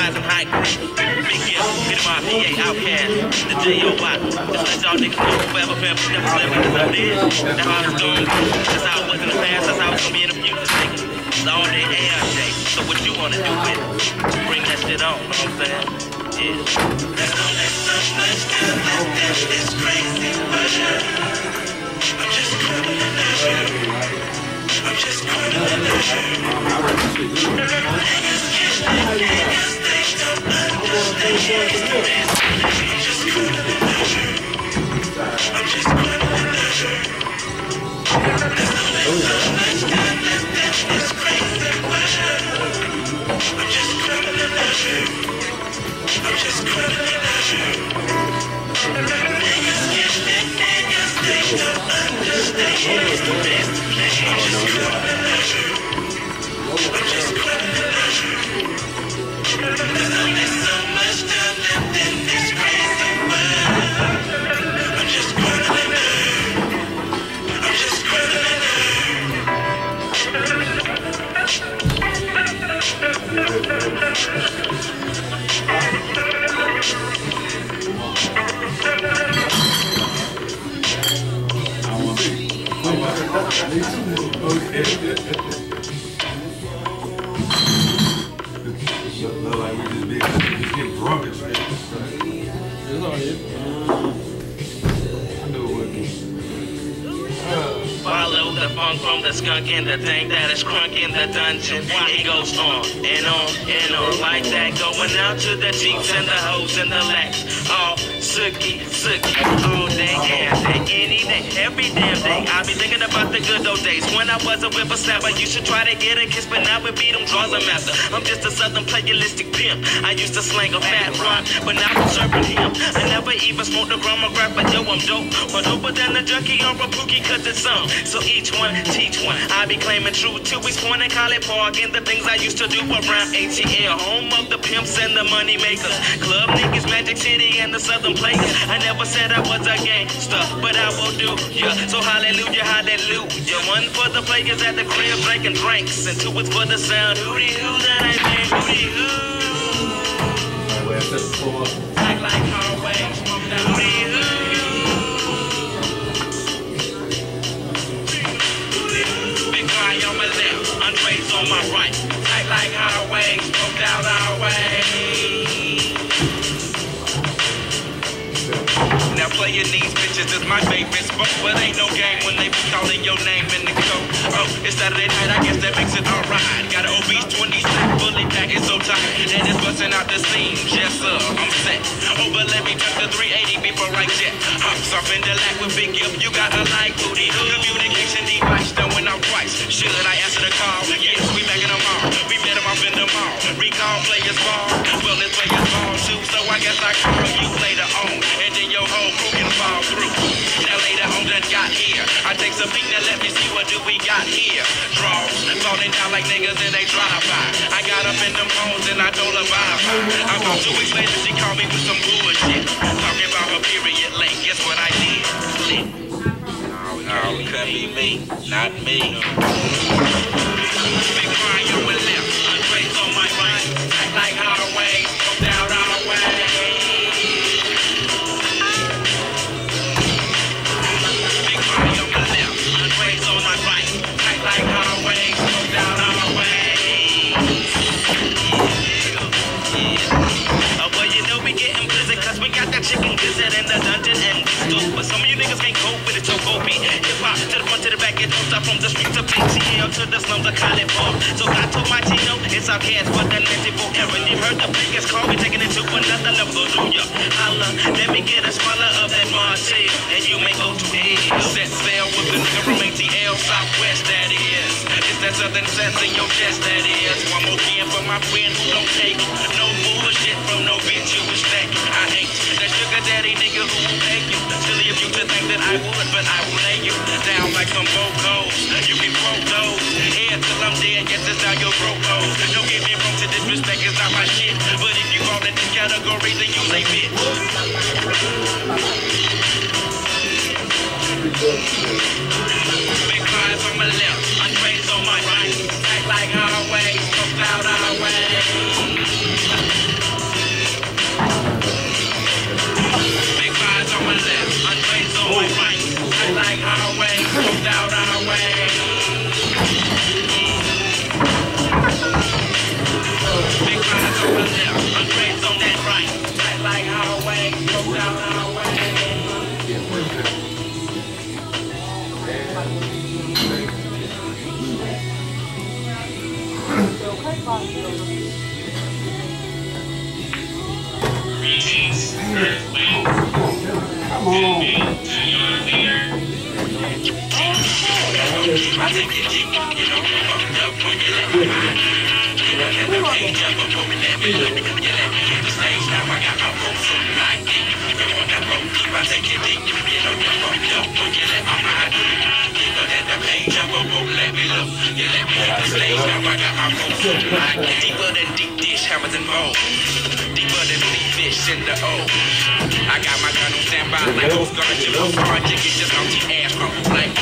rising high grade. Big Gift, get him off, PA, Outcast, the J.O.Y. Just let y'all niggas know forever, forever, never slip, because I'm dead. That's how it's doing. That's how it was in the past, that's how it's gonna be in the future, nigga. It's all day, AI day. So what you wanna do with it? Bring that shit on, know what I'm saying? Yeah. There's only so much time left in this crazy world. I'm just gonna let you. I'm just gonna let you. Niggas can't think, niggas, they don't understand. I'm just gonna let you. I'm just gonna let you. There's only so much time left in this crazy world. I'm just gonna let you. I'm just gonna let you. Niggas can't think, niggas, they don't understand. It's the best to play. I'm just gonna let you. I'm just gonna let you. There's only so much time left in this crazy world. I'm just gonna let you. I'm just gonna let Like we just get drunk and shit. It's all it. I knew it would be. Follow the funk from the skunk and the thing that is crunk in the dungeon. It goes on and on and on like that. Going out to the jeeps and the hoes and the lax. All sookie, all day, any day, every damn day. I be thinking about the good old days when I was a whippersnapper. You should try to get a kiss, but now it beat them draws a master. I'm just a southern playalistic pimp. I used to slang a fat rock, but now I'm serving him. I never even smoked a gram of crack, but yo, I'm dope. But doper than a junkie or a pookie, cause it's some. So each one, teach one. I be claiming truth to East Point and College Park and the things I used to do around ATL, home of the pimps and the money makers. Club niggas, Magic City, and the Southern players. I never said I was a gangster, but I will do ya. So hallelujah, hallelujah. One for the players at the crib drinking drinks, and two is for the sound. Hootie hoo that I made, hootie hoo. Act like hallway, smoke that hootie hoo. Big guy on my left, Andre's on my right. Act like highway, smoke out our way. Now playing these bitches is my favorite sport, but ain't no game when they be calling your name in the code. Oh, it's Saturday night, I guess that makes it alright. Got an obese 26, fully packed, it's so tight that it's busting out the seams. Yes sir, I'm set. Oh, but let me touch the 380 before I jet. Hops off in the lap with Big Gift, you gotta like booty. Communication device done went out twice. Should I answer the call? Yes, we backing them all. We met them off in the mall. Recall players ball. Well, it's players ball too, so I guess I call you later on. And then your whole crew can fall through. Now later on done got here. I take some peek, now let me see what do we got here. Draws, falling down like niggas in they drive-by. I got up in them phones and I told her bye-bye. About 2 weeks later, she called me with some bullshit. Talking about her period late. Guess what I did? Lit. No, it couldn't be me. Not me. Big Mario on my left, Andre's on my right. Act like highway, go down our way. Big Mario on my left, Andre's on my right. Act like highway, go down our way. Yeah. Oh, well, you know we getting busy, cause we got that chicken gizzard in the dungeon and disco. But some of you niggas can't cope with it, so go be hip-hop to the front, to the back, it don't stop from the streets of ATL to the slums of College Park. So I told my Tino, it's our cast, but the Nancy forever. You heard the biggest call, we taking it to another level. Go do ya, holla, let me get a swallow of that Martell, and you may go to hell. Set sail with the nigga from ATL, Southwest, that is. It's that southern sense in your chest, that is. One more again for my friend who don't take no bullshit from no bitch you was thinking. I hate that sugar daddy nigga who will pay you. Silly of you to think that I would, but I will lay you down like some vocals. You can quote those, here till I'm dead, yes, it's now your broke hoes. Don't get me wrong, to disrespect is not my shit, but if you fall in this category, then you lay bitch. Big guys on my left, Andre's on my right. Act like highway, smoked out our way. Come on. I take it deep, you know, fucked up when you let me ride. You know, let the page up before we let me look. You let me hit the stage, now I got my rope so like it. You want that rope deep, I take it deep, you know, you're fucked up when you let me ride. You know, let the page up before we let me look. You let me hit the stage, now I got my rope so like it. Deeper than deep dish, hammers and bone. Deeper than deep fish in the O. I got my gun on standby like Coast Guard, you know, hard ticket just on the ass from like